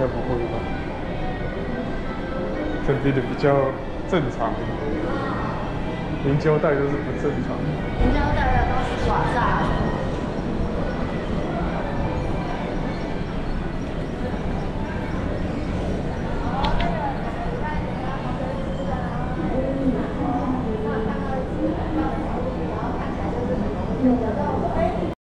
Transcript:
该不会吧？这边的比较正常，连胶带都是不正常。 人家带的都是耍煞。